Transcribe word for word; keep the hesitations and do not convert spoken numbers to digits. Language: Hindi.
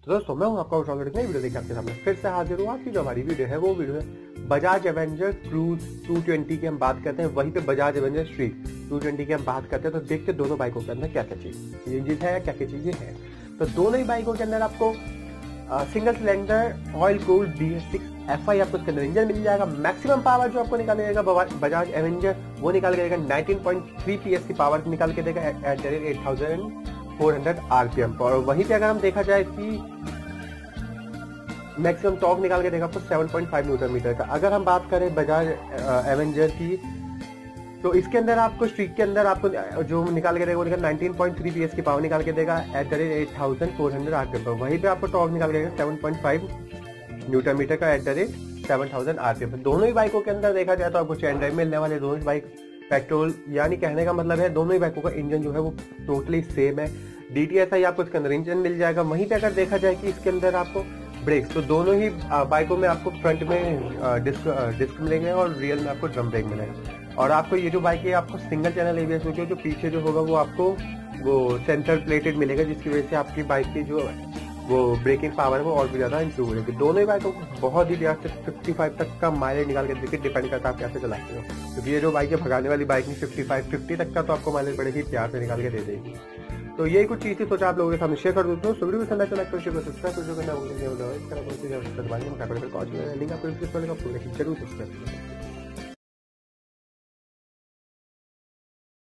तो दोस्तों मैं हूं आपका ऑलरेडी नई वीडियो देखकर आपके सामने फिर से हाजिर हूं। आज की जो हमारी वीडियो है वो वीडियो है Bajaj Avenger cruise two twenty की हम बात करते हैं, वहीं पे Bajaj Avenger street two twenty की हम बात करते हैं। तो देखते हैं दोनों बाइकों के अंदर क्या क्या चीज इंजन है, क्या क्या चीजें हैं। तो दोनों ही बाइकों के अंदर आपको single cylinder oil cooled B S six F I आपको इसके अंदर इंजन मिल जाएगा। मैक्सिमम पावर जो आपको निकालेगा बजाज एवेंजर वो निकाल के देगा nineteen point three P S की पावर निकाल के देगा at the rate eight thousand four hundred RPM पर। और वहीं पे अगर हम देखा जाए कि मैक्सिमम टॉर्क निकाल के देगा आपको seven point five newton metre का। अगर हम बात करें बजाज एवेंजर की तो इसके अंदर आपको स्ट्रीट के अंदर आपको जो निकाल के देगा वो निकाल नाइनटीन पॉइंट थ्री पीएस की पावर निकाल के देगा at the rate eight thousand four hundred RPM पर। वहीं पे आपको टॉर्क निकाल के देगा seven point five newton metre का at the rate seven thousand RPM पर। दोनों ही बाइकों के अंदर देखा जाए तो आपको चैन ड्राइव मिलने वाले दोनों ही बाइक पेट्रोल, यानी कहने का मतलब है दोनों ही बाइकों का इंजन जो है वो टोटली सेम है। डी टी एस आई आपको इसके अंदर इंजन मिल जाएगा। वहीं पे अगर देखा जाए कि इसके अंदर आपको ब्रेक्स, तो दोनों ही बाइकों में आपको फ्रंट में डिस्क डिस्क मिलेंगे और रियर में आपको ड्रम ब्रेक मिलेगा। और आपको ये जो बाइक है आपको सिंगल चैनल एबीएस होगी, जो पीछे जो होगा वो आपको वो सेंटर प्लेटेड मिलेगा, जिसकी वजह से आपकी बाइक की जो वो ब्रेकिंग पावर है वो और भी ज्यादा इंप्रूव होगी। दोनों ही बाइकों को बहुत ही प्यार से फिफ्टी फाइव तक का माइलेज निकाल के देखिए, डिपेंड करता है आप कैसे चलाते हो, क्योंकि ये जो बाइक है भगाने वाली बाइक नहीं, फिफ्टी फाइव फिफ्टी तक का तो आपको माइलेज बड़े ही प्यार से निकाल के दे देगी। तो यही कुछ चीज थी, सोचा आप लोगों के सामने शेयर कर दूँ। तो वीडियो पसंद आए तो लाइक करो, शेयर करो, सब्सक्राइब करो, करना लिंक आपको डिस्क्रिप्शन में, जरूर सब्सक्राइब करो।